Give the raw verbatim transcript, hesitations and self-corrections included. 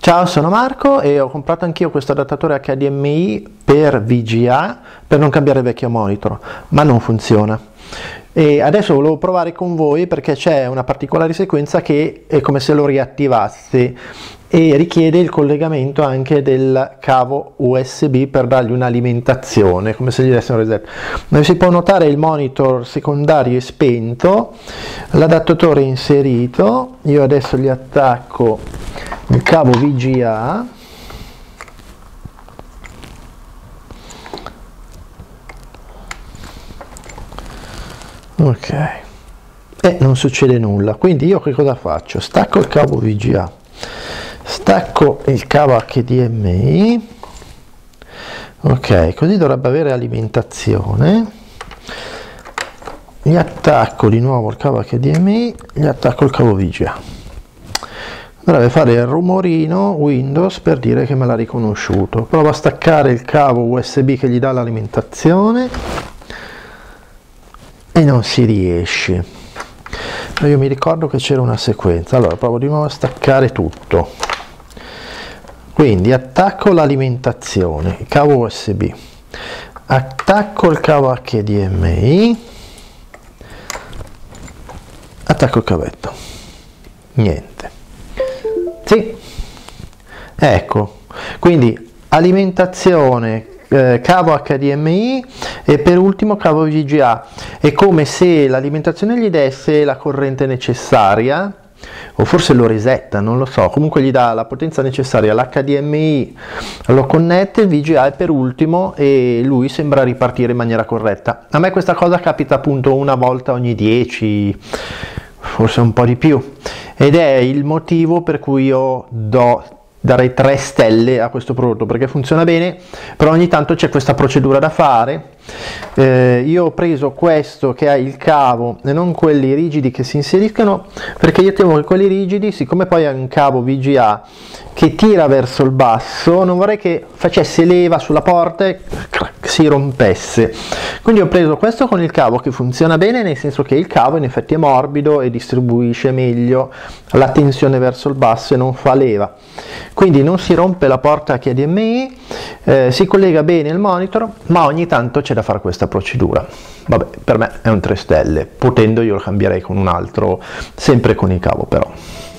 Ciao, sono Marco e ho comprato anch'io questo adattatore H D M I per V G A per non cambiare il vecchio monitor, ma non funziona. E adesso volevo provare con voi perché c'è una particolare sequenza che è come se lo riattivasse e richiede il collegamento anche del cavo U S B per dargli un'alimentazione, come se gli desse un reset. Come si può notare, il monitor secondario è spento, l'adattatore è inserito. Io adesso gli attacco il cavo V G A, ok, e non succede nulla. Quindi io che cosa faccio? Stacco il cavo V G A, stacco il cavo H D M I, ok, così dovrebbe avere alimentazione. Gli attacco di nuovo il cavo H D M I, gli attacco il cavo V G A. Dovrebbe fare il rumorino Windows per dire che me l'ha riconosciuto. Provo a staccare il cavo U S B che gli dà l'alimentazione e non si riesce. Io mi ricordo che c'era una sequenza. Allora provo di nuovo a staccare tutto. Quindi attacco l'alimentazione, il cavo U S B, attacco il cavo H D M I, attacco il cavetto. Niente. Sì, ecco, quindi alimentazione, eh, cavo H D M I e per ultimo cavo V G A. È come se l'alimentazione gli desse la corrente necessaria, o forse lo resetta, non lo so, comunque gli dà la potenza necessaria, l'H D M I lo connette, il V G A è per ultimo e lui sembra ripartire in maniera corretta. A me questa cosa capita appunto una volta ogni dieci, forse un po' di più, ed è il motivo per cui io do, darei tre stelle a questo prodotto, perché funziona bene, però ogni tanto c'è questa procedura da fare. Eh, io ho preso questo che ha il cavo e non quelli rigidi che si inseriscono, perché io temo che quelli rigidi, siccome poi ha un cavo V G A che tira verso il basso, non vorrei che facesse leva sulla porta e si rompesse. Quindi ho preso questo con il cavo che funziona bene, nel senso che il cavo in effetti è morbido e distribuisce meglio la tensione verso il basso e non fa leva, quindi non si rompe la porta H D M I, eh, si collega bene il monitor, ma ogni tanto c'è da fare questa procedura. Vabbè, per me è un tre stelle, potendo io lo cambierei con un altro, sempre con il cavo però.